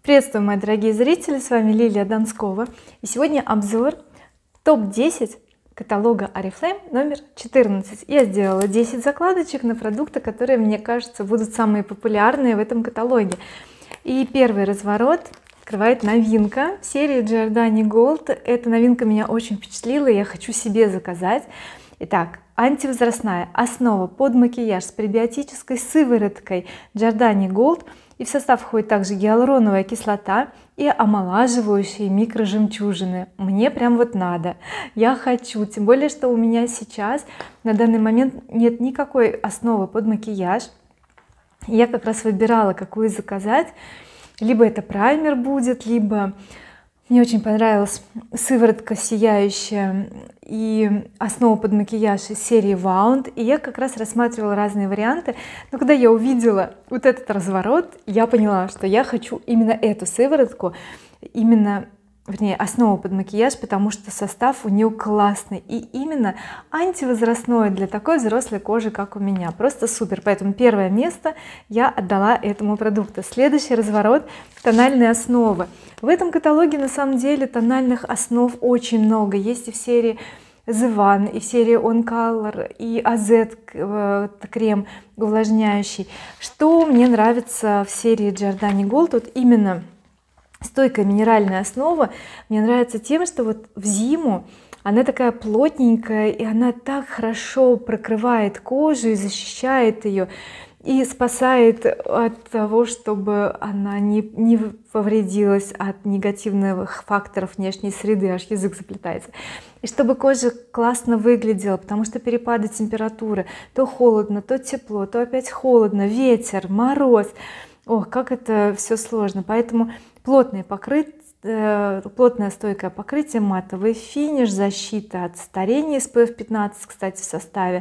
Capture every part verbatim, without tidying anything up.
Приветствую, мои дорогие зрители, с вами Лилия Донскова, и сегодня обзор топ десять каталога oriflame номер четырнадцать. Я сделала десять закладочек на продукты, которые, мне кажется, будут самые популярные в этом каталоге. И первый разворот открывает новинка в серии Giordani Gold. Эта новинка меня очень впечатлила, и я хочу себе заказать. Итак, антивозрастная основа под макияж с пребиотической сывороткой Giordani Gold, и в состав входит также гиалуроновая кислота и омолаживающие микрожемчужины. Мне прям вот надо, я хочу, тем более что у меня сейчас на данный момент нет никакой основы под макияж. Я как раз выбирала, какую заказать. Либо это праймер будет, либо мне очень понравилась сыворотка сияющая и основа под макияж из серии Wound, и я как раз рассматривала разные варианты. Но когда я увидела вот этот разворот, я поняла, что я хочу именно эту сыворотку, именно, вернее, основу под макияж, потому что состав у нее классный и именно антивозрастной для такой взрослой кожи, как у меня. Просто супер. Поэтому первое место я отдала этому продукту. Следующий разворот — тональные основы. В этом каталоге на самом деле тональных основ очень много. Есть и в серии The One, и в серии On Color, и эй зет крем увлажняющий. Что мне нравится в серии Giordani Gold, вот именно стойкая минеральная основа мне нравится тем, что вот в зиму она такая плотненькая, и она так хорошо прокрывает кожу и защищает ее, и спасает от того, чтобы она не, не повредилась от негативных факторов внешней среды, аж язык заплетается, и чтобы кожа классно выглядела, потому что перепады температуры, то холодно, то тепло, то опять холодно, ветер, мороз, ох, как это все сложно. Поэтому плотное покрытие, плотное стойкое покрытие, матовый финиш, защита от старения эс пэ эф пятнадцать, кстати, в составе.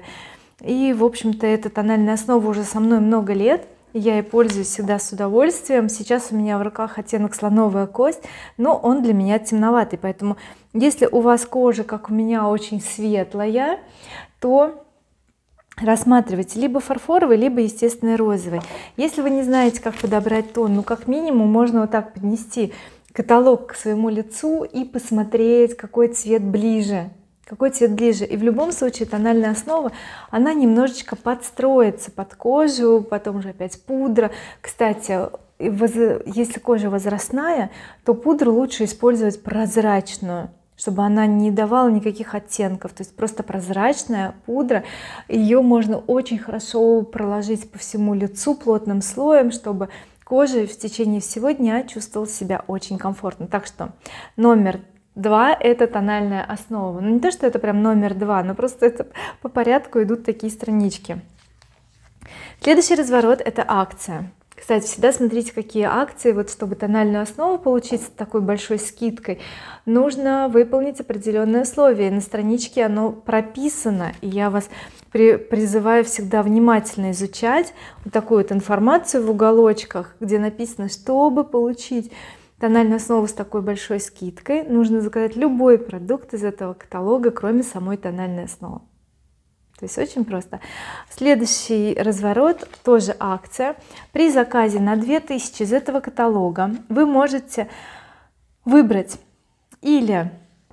И в общем-то эта тональная основа уже со мной много лет, и я ей пользуюсь всегда с удовольствием. Сейчас у меня в руках оттенок слоновая кость, но он для меня темноватый, поэтому если у вас кожа, как у меня, очень светлая, то рассматривайте либо фарфоровый, либо естественный розовый. Если вы не знаете, как подобрать тон, ну как минимум можно вот так поднести каталог к своему лицу и посмотреть, какой цвет ближе, какой цвет ближе. И в любом случае тональная основа, она немножечко подстроится под кожу, потом же опять пудра. Кстати, если кожа возрастная, то пудру лучше использовать прозрачную, чтобы она не давала никаких оттенков, то есть просто прозрачная пудра. Ее можно очень хорошо проложить по всему лицу плотным слоем, чтобы кожа в течение всего дня чувствовала себя очень комфортно. Так что номер два — это тональная основа. Ну не то что это прям номер два, но просто это по порядку идут такие странички. Следующий разворот — это акция. Кстати, всегда смотрите, какие акции. Вот чтобы тональную основу получить с такой большой скидкой, нужно выполнить определенные условия. На страничке оно прописано, и я вас при, призываю всегда внимательно изучать вот такую вот информацию в уголочках, где написано: чтобы получить тональную основу с такой большой скидкой, нужно заказать любой продукт из этого каталога, кроме самой тональной основы. То есть очень просто. Следующий разворот тоже акция. При заказе на две тысячи из этого каталога вы можете выбрать или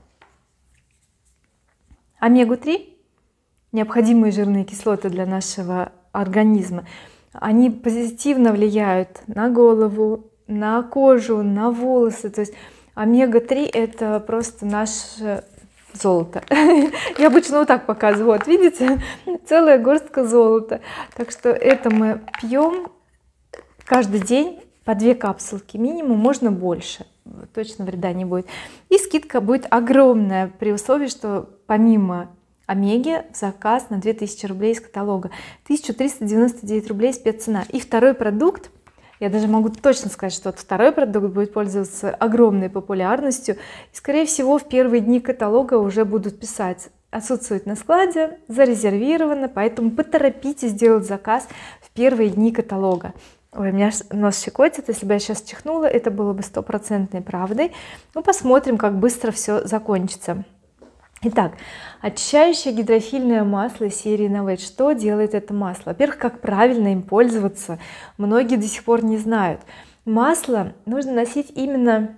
омегу три, необходимые жирные кислоты для нашего организма. Они позитивно влияют на голову, на кожу, на волосы. То есть омега три — это просто наше золото. Я обычно вот так показываю, вот видите, целая горстка золота. Так что это мы пьем каждый день по две капсулки минимум, можно больше, точно вреда не будет. И скидка будет огромная при условии, что помимо омеги заказ на две тысячи рублей из каталога, тысяча триста девяносто девять рублей спеццена. И второй продукт, я даже могу точно сказать, что второй продукт будет пользоваться огромной популярностью, и скорее всего в первые дни каталога уже будут писать: отсутствует на складе, зарезервировано, поэтому поторопитесь сделать заказ в первые дни каталога. Ой, у меня нос щекотит, если бы я сейчас чихнула, это было бы стопроцентной правдой. Ну посмотрим, как быстро все закончится. Итак, очищающее гидрофильное масло из серии Novate. Что делает это масло? Во-первых, как правильно им пользоваться, многие до сих пор не знают. масло нужно носить именно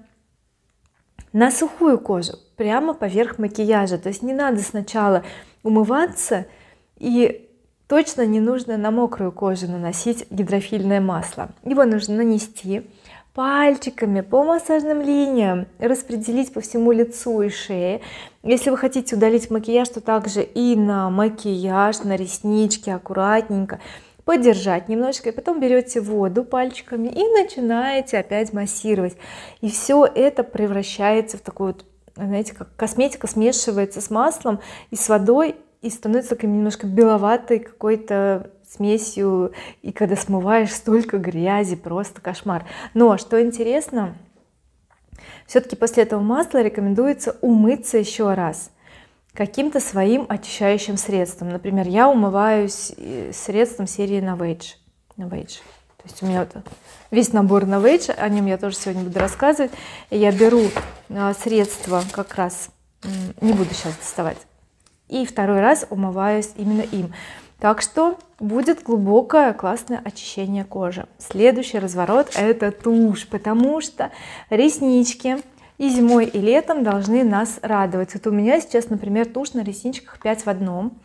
на сухую кожу, прямо поверх макияжа. То есть не надо сначала умываться, и точно не нужно на мокрую кожу наносить гидрофильное масло. Его нужно нанести пальчиками по массажным линиям, распределить по всему лицу и шее. Если вы хотите удалить макияж, то также и на макияж, на реснички аккуратненько подержать немножечко, и потом берете воду пальчиками и начинаете опять массировать, и все это превращается в такую вот, знаете, как косметика смешивается с маслом и с водой, и становится такой немножко беловатой какой-то смесью, и когда смываешь, столько грязи, просто кошмар. Но что интересно, все-таки после этого масла рекомендуется умыться еще раз каким-то своим очищающим средством. Например, я умываюсь средством серии Novage. Novage. То есть у меня вот весь набор Novage, о нем я тоже сегодня буду рассказывать. Я беру средство, как раз не буду сейчас доставать, и второй раз умываюсь именно им. Так что будет глубокое классное очищение кожи. Следующий разворот — это тушь, потому что реснички и зимой, и летом должны нас радовать. Вот у меня сейчас, например, тушь на ресничках пять в одном,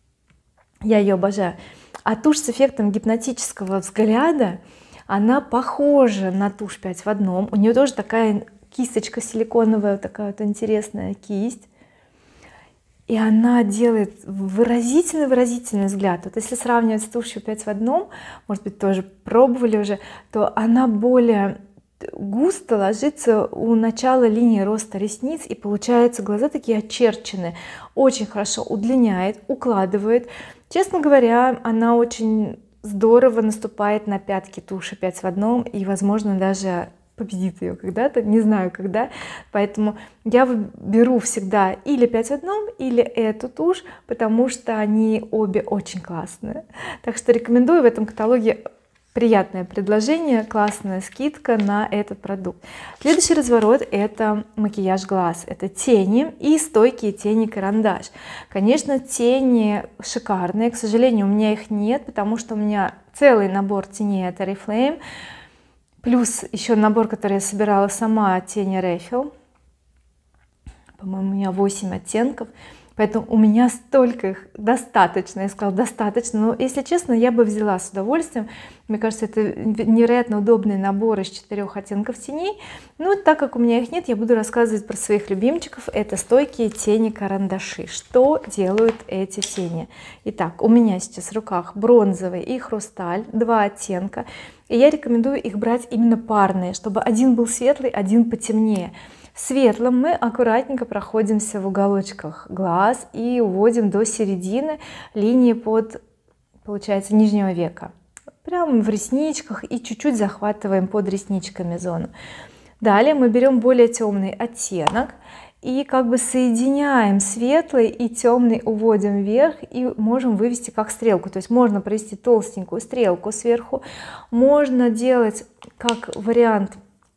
я ее обожаю. А тушь с эффектом гипнотического взгляда, она похожа на тушь пять в одном. У нее тоже такая кисточка силиконовая, такая вот интересная кисть, и она делает выразительный выразительный взгляд. Вот если сравнивать с тушью пять в одном, может быть, тоже пробовали уже, то она более густо ложится у начала линии роста ресниц, и получается глаза такие очерченные, очень хорошо удлиняет, укладывает. Честно говоря, она очень здорово наступает на пятки туши пять в одном, и возможно даже победит ее когда-то, не знаю когда. Поэтому я беру всегда или пять в одном, или эту тушь, потому что они обе очень классные. Так что рекомендую. В этом каталоге приятное предложение, классная скидка на этот продукт. Следующий разворот — это макияж глаз, это тени и стойкие тени карандаш. Конечно, тени шикарные, к сожалению, у меня их нет, потому что у меня целый набор теней от Oriflame, плюс еще набор, который я собирала сама, тени Refill, по-моему, у меня восемь оттенков, поэтому у меня столько их достаточно. Я сказала, достаточно, но если честно, я бы взяла с удовольствием. Мне кажется, это невероятно удобный набор из четырех оттенков теней. Но так как у меня их нет, я буду рассказывать про своих любимчиков. Это стойкие тени карандаши. Что делают эти тени? Итак, у меня сейчас в руках бронзовый и хрусталь, два оттенка, и я рекомендую их брать именно парные, чтобы один был светлый, один потемнее. Светлым мы аккуратненько проходимся в уголочках глаз и уводим до середины линии под, получается, нижнего века, прямо в ресничках, и чуть-чуть захватываем под ресничками зону. Далее мы берем более темный оттенок и как бы соединяем светлый и темный, уводим вверх и можем вывести как стрелку. То есть можно провести толстенькую стрелку сверху, можно делать как вариант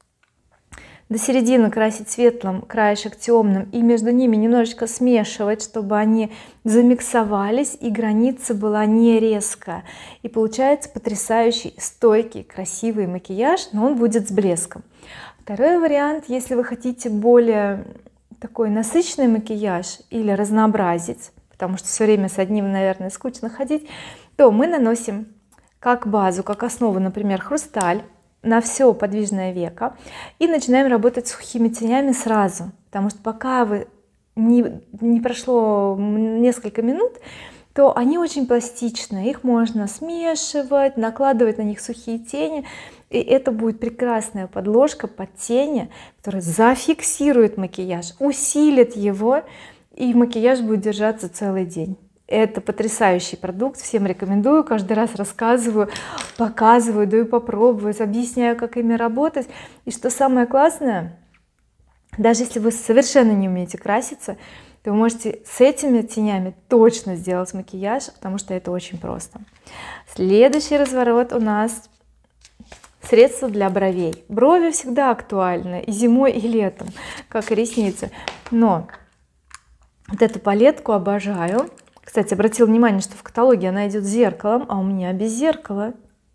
до середины красить светлым, краешек темным, и между ними немножечко смешивать, чтобы они замиксовались и граница была не резкая, и получается потрясающий стойкий красивый макияж, но он будет с блеском. Второй вариант, если вы хотите более такой насыщенный макияж или разнообразить, потому что все время с одним, наверное, скучно ходить, то мы наносим как базу, как основу, например, хрусталь на все подвижное веко и начинаем работать с сухими тенями сразу, потому что пока вы не, не прошло несколько минут, то они очень пластичны, их можно смешивать, накладывать на них сухие тени, и это будет прекрасная подложка под тени, которая зафиксирует макияж, усилит его, и макияж будет держаться целый день. Это потрясающий продукт, всем рекомендую, каждый раз рассказываю, показываю, даю попробовать, объясняю, как ими работать. И что самое классное, даже если вы совершенно не умеете краситься, то вы можете с этими тенями точно сделать макияж, потому что это очень просто. Следующий разворот у нас средства для бровей. Брови всегда актуальны и зимой, и летом, как и ресницы, но вот эту палетку обожаю. Кстати, обратил внимание, что в каталоге она идет с зеркалом, а у меня без зеркала.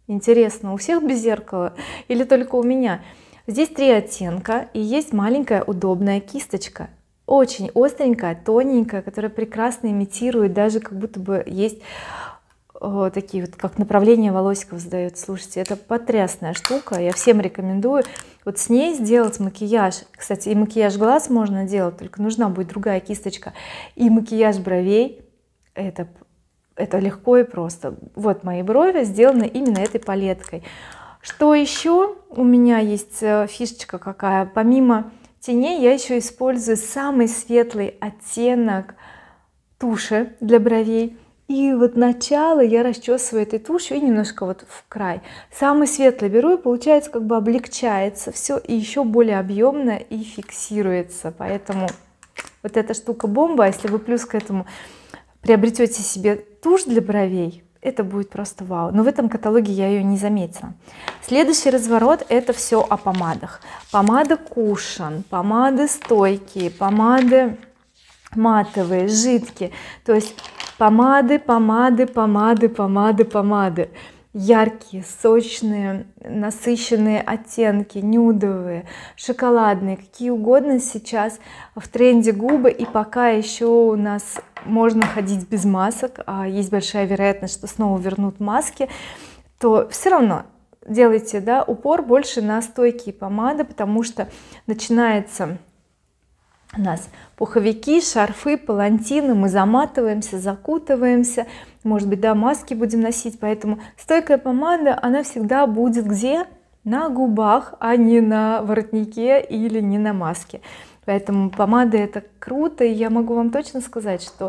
Интересно, у всех без зеркала или только у меня? Здесь три оттенка и есть маленькая удобная кисточка, очень остренькая, тоненькая, которая прекрасно имитирует, даже как будто бы есть о, такие вот как направление волосиков задает. Слушайте, это потрясная штука, я всем рекомендую вот с ней сделать макияж. Кстати, и макияж глаз можно делать, только нужна будет другая кисточка, и макияж бровей. Это это легко и просто. Вот мои брови сделаны именно этой палеткой. Что еще у меня есть фишечка какая? Помимо теней я еще использую самый светлый оттенок туши для бровей, и вот начало я расчесываю этой тушью и немножко вот в край. Самый светлый беру, и получается как бы облегчается все и еще более объемно и фиксируется. Поэтому вот эта штука бомба. А если вы плюс к этому приобретете себе тушь для бровей, это будет просто вау. Но в этом каталоге я ее не заметила. Следующий разворот — это все о помадах. Помада кушан, помады стойкие, помады матовые, жидкие. То есть помады, помады, помады, помады, помады. Яркие, сочные, насыщенные оттенки, нюдовые, шоколадные, какие угодно. Сейчас в тренде губы, и пока еще у нас можно ходить без масок, а есть большая вероятность, что снова вернут маски, то все равно делайте, да, упор больше на стойкие помады, потому что начинается у нас пуховики, шарфы, палантины, мы заматываемся, закутываемся, может быть, да, маски будем носить, поэтому стойкая помада, она всегда будет где? На губах, а не на воротнике или не на маске. Поэтому помада — это круто, и я могу вам точно сказать, что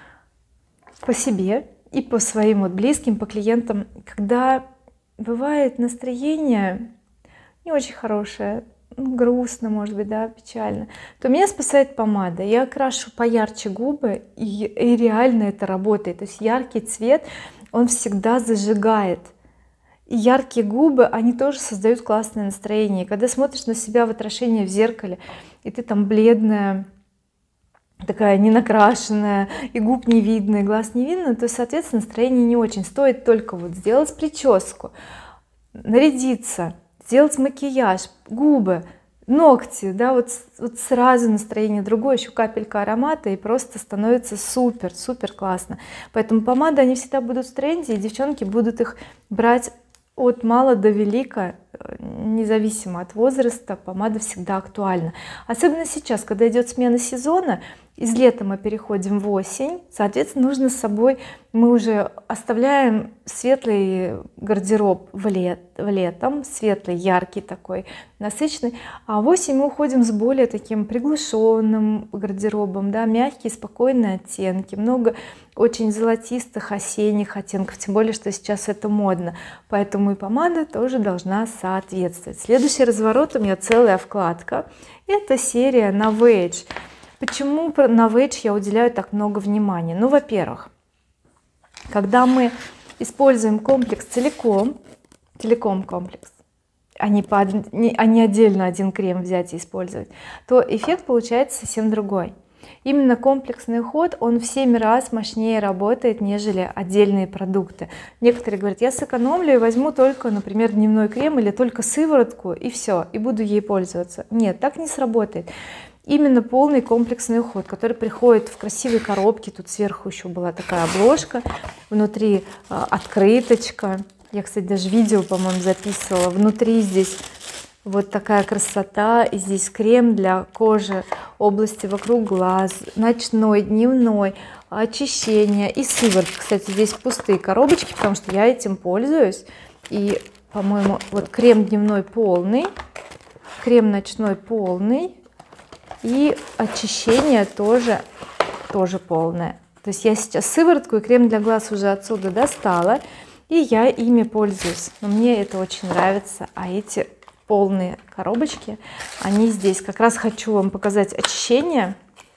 по себе и по своим вот близким, по клиентам, когда бывает настроение не очень хорошее, ну, грустно, может быть, да, печально, то меня спасает помада. Я крашу поярче губы, и, и реально это работает. То есть яркий цвет, он всегда зажигает. И яркие губы, они тоже создают классное настроение. И когда смотришь на себя в отражении в зеркале, и ты там бледная, такая не накрашенная, и губ не видно, и глаз не видно, то, соответственно, настроение не очень. Стоит только вот сделать прическу, нарядиться, сделать макияж, губы, ногти, да, вот, вот сразу настроение другое, еще капелька аромата, и просто становится супер супер классно. Поэтому помады, они всегда будут в тренде, и девчонки будут их брать от мала до велика, независимо от возраста. Помада всегда актуальна, особенно сейчас, когда идет смена сезона. Из лета мы переходим в осень, соответственно, нужно с собой, мы уже оставляем светлый гардероб в, лет, в летом, светлый, яркий такой, насыщенный, а в осень мы уходим с более таким приглушенным гардеробом, да, мягкие, спокойные оттенки, много очень золотистых осенних оттенков, тем более, что сейчас это модно, поэтому и помада тоже должна соответствовать. Следующий разворот у меня целая вкладка, это серия Novage. Почему на Novage я уделяю так много внимания? Ну, во-первых, когда мы используем комплекс целиком, целиком комплекс, а не, по, а не отдельно один крем взять и использовать, то эффект получается совсем другой. Именно комплексный уход, он в семь раз мощнее работает, нежели отдельные продукты. Некоторые говорят, я сэкономлю и возьму только, например, дневной крем или только сыворотку, и все, и буду ей пользоваться. Нет, так не сработает. Именно полный комплексный уход, который приходит в красивой коробке. Тут сверху еще была такая обложка, внутри э, открыточка. Я, кстати, даже видео, по-моему, записывала. Внутри здесь вот такая красота, и здесь крем для кожи, области вокруг глаз, ночной, дневной, очищение и сыворотка. Кстати, здесь пустые коробочки, потому что я этим пользуюсь. И, по-моему, вот крем дневной полный, крем ночной полный, и очищение тоже тоже полное. То есть я сейчас сыворотку и крем для глаз уже отсюда достала, и я ими пользуюсь. Но мне это очень нравится. А эти полные коробочки, они здесь. Как раз хочу вам показать очищение,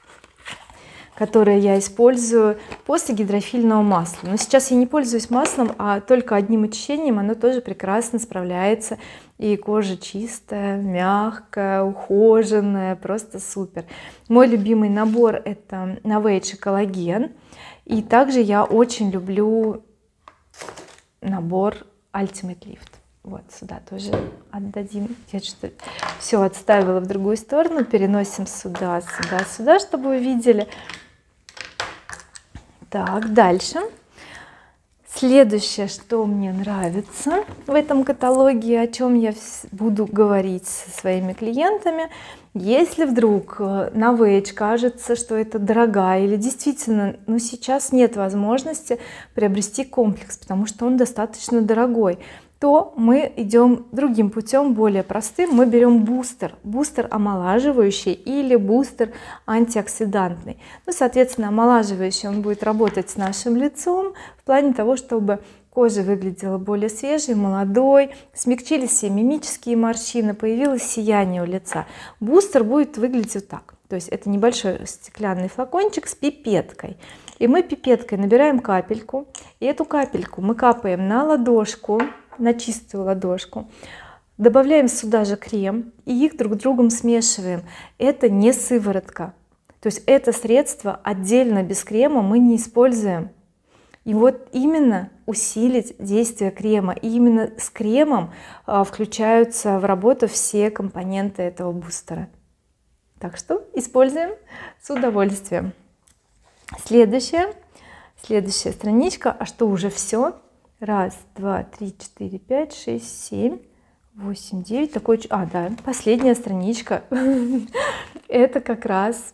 которое я использую после гидрофильного масла. Но сейчас я не пользуюсь маслом, а только одним очищением. Оно тоже прекрасно справляется, и кожа чистая, мягкая, ухоженная, просто супер. Мой любимый набор — это Novage коллаген, и также я очень люблю набор Ultimate Lift. Вот сюда тоже отдадим. Я что-то все отставила в другую сторону, переносим сюда, сюда, сюда, чтобы вы видели. Так, дальше. Следующее, что мне нравится в этом каталоге, о чем я буду говорить со своими клиентами, если вдруг на Wage кажется, что это дорогая или действительно, ну, сейчас нет возможности приобрести комплекс, потому что он достаточно дорогой, то мы идем другим путем, более простым. Мы берем бустер, бустер омолаживающий или бустер антиоксидантный. Ну, соответственно, омолаживающий он будет работать с нашим лицом в плане того, чтобы кожа выглядела более свежей, молодой, смягчились все мимические морщины, появилось сияние у лица. Бустер будет выглядеть вот так. То есть это небольшой стеклянный флакончик с пипеткой, и мы пипеткой набираем капельку, и эту капельку мы капаем на ладошку, на чистую ладошку, добавляем сюда же крем и их друг с другом смешиваем. Это не сыворотка, то есть это средство отдельно без крема мы не используем. И вот именно усилить действие крема, и именно с кремом а, включаются в работу все компоненты этого бустера. Так что используем с удовольствием. Следующая следующая страничка, а что уже все? Раз, два, три, четыре, пять, шесть, семь, восемь, девять. Такой, а, да, последняя страничка. Это как раз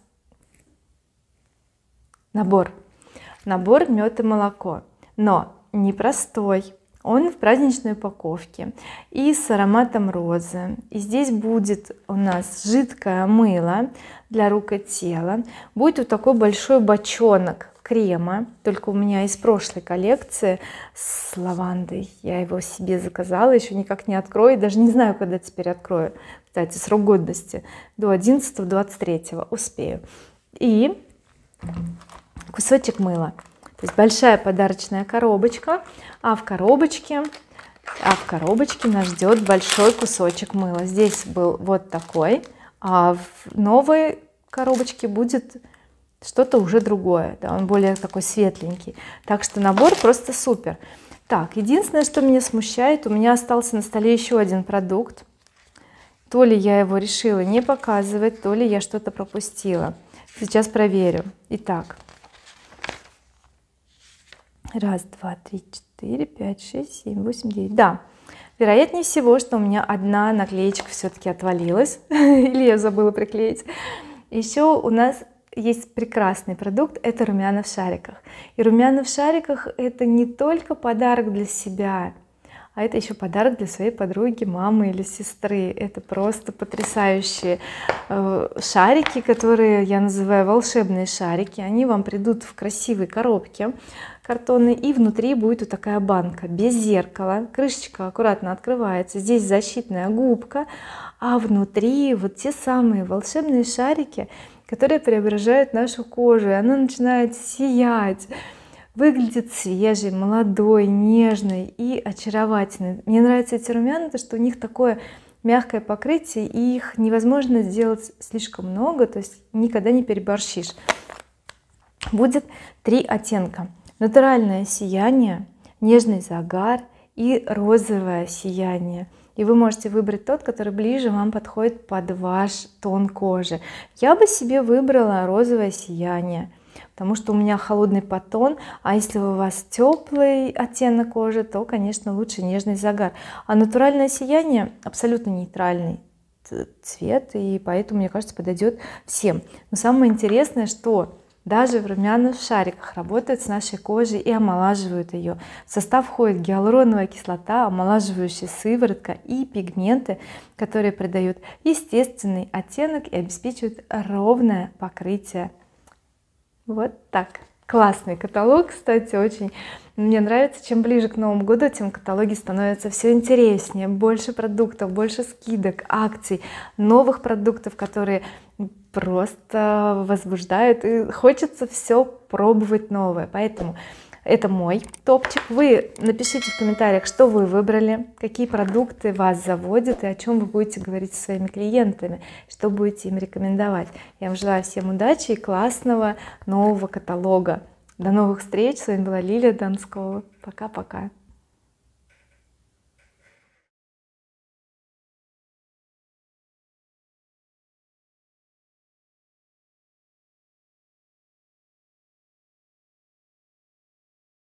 набор. Набор мед и молоко, но непростой. Он в праздничной упаковке и с ароматом розы. И здесь будет у нас жидкое мыло для рук и тела. Будет вот такой большой бочонок крема, только у меня из прошлой коллекции с лавандой. Я его себе заказала, еще никак не открою, даже не знаю, когда теперь открою. Кстати, срок годности до одиннадцатого двадцать третьего успею. И кусочек мыла. То есть большая подарочная коробочка, а в коробочке а в коробочке нас ждет большой кусочек мыла. Здесь был вот такой, а в новой коробочке будет что-то уже другое, да, он более такой светленький. Так что набор просто супер. Так, единственное, что меня смущает, у меня остался на столе еще один продукт. То ли я его решила не показывать, то ли я что-то пропустила. Сейчас проверю. Итак, раз, два, три, четыре, пять, шесть, семь, восемь, девять. Да, вероятнее всего, что у меня одна наклеечка все-таки отвалилась или я забыла приклеить. Еще у нас есть прекрасный продукт, это румяна в шариках. И румяна в шариках это не только подарок для себя, а это еще подарок для своей подруги, мамы или сестры. Это просто потрясающие э, шарики, которые я называю волшебные шарики. Они вам придут в красивой коробке картонной, и внутри будет вот такая банка без зеркала, крышечка аккуратно открывается, здесь защитная губка, а внутри вот те самые волшебные шарики, которые преображают нашу кожу, и она начинает сиять, выглядит свежей, молодой, нежной и очаровательной. Мне нравятся эти румяна, то что у них такое мягкое покрытие, и их невозможно сделать слишком много, то есть никогда не переборщишь. Будет три оттенка: натуральное сияние, нежный загар и розовое сияние. И вы можете выбрать тот, который ближе вам подходит под ваш тон кожи. Я бы себе выбрала розовое сияние, потому что у меня холодный подтон, а если у вас теплый оттенок кожи, то, конечно, лучше нежный загар. А натуральное сияние абсолютно нейтральный цвет, и поэтому, мне кажется, подойдет всем. Но самое интересное, что даже в румяных шариках работают с нашей кожей и омолаживают ее. В состав входит гиалуроновая кислота, омолаживающая сыворотка и пигменты, которые придают естественный оттенок и обеспечивают ровное покрытие. Вот так. Классный каталог, кстати, очень мне нравится. Чем ближе к Новому году, тем каталоги становятся все интереснее, больше продуктов, больше скидок, акций, новых продуктов, которые просто возбуждают, и хочется все пробовать новое. Поэтому это мой топчик. Вы напишите в комментариях, что вы выбрали, какие продукты вас заводят и о чем вы будете говорить со своими клиентами, что будете им рекомендовать. Я вам желаю всем удачи и классного нового каталога. До новых встреч. С вами была Лилия Донскова. Пока-пока.